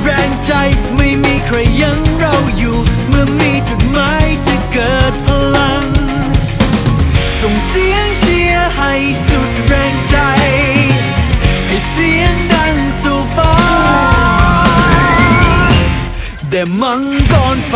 แรงใจไม่มีใครยั้งเราอยู่เมื่อมีจุดหมายจะเกิดพลังส่งเสียงเชียร์ให้สุดแรงใจให้เสียงดังสู่ฟ้าแด่มังกรไฟ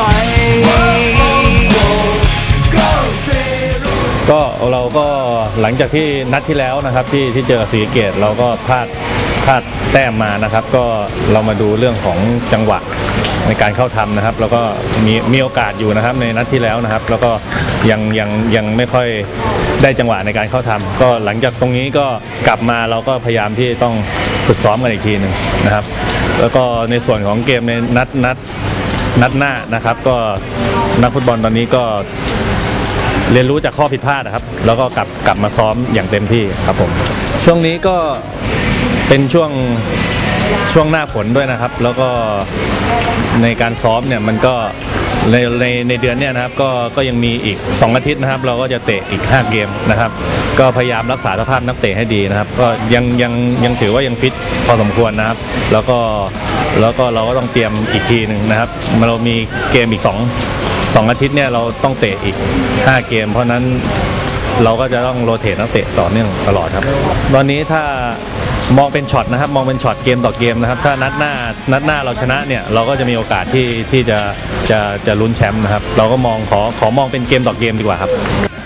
ก็เราก็หลังจากที่นัดที่แล้วนะครับที่เจอศรีสะเกษเราก็พลาดแต้มมานะครับก็เรามาดูเรื่องของจังหวะในการเข้าทำนะครับแล้วก็มีโอกาสอยู่นะครับในนัดที่แล้วนะครับแล้วก็ยังไม่ค่อยได้จังหวะในการเข้าทำก็หลังจากตรงนี้ก็กลับมาเราก็พยายามที่ต้องฝึกซ้อมกันอีกทีหนึ่งนะครับแล้วก็ในส่วนของเกมในนัดหน้านะครับก็นักฟุตบอลตอนนี้ก็เรียนรู้จากข้อผิดพลาดนะครับแล้วก็กลับมาซ้อมอย่างเต็มที่ครับผมช่วงนี้ก็เป็นช่วงหน้าฝนด้วยนะครับแล้วก็ในการซ้อมเนี่ยมันก็ในเดือนเนี้ยนะครับก็ยังมีอีก2อาทิตย์นะครับเราก็จะเตะอีก5เกมนะครับก็พยายามรักษาสภาพนักเตะให้ดีนะครับก็ยังถือว่ายังฟิตพอสมควรนะครับแล้วก็เราก็ต้องเตรียมอีกทีหนึ่งนะครับเรามีเกมอีก2อาทิตย์เนี่ยเราต้องเตะอีก5เกมเพราะนั้นเราก็จะต้องโรเตทนักเตะต่อเนื่องตลอดครับตอนนี้ถ้ามองเป็นช็อตนะครับมองเป็นช็อตเกมต่อเกมนะครับถ้านัดหน้าเราชนะเนี่ยเราก็จะมีโอกาสที่จะลุ้นแชมป์นะครับเราก็ขอมองเป็นเกมต่อเกมดีกว่าครับ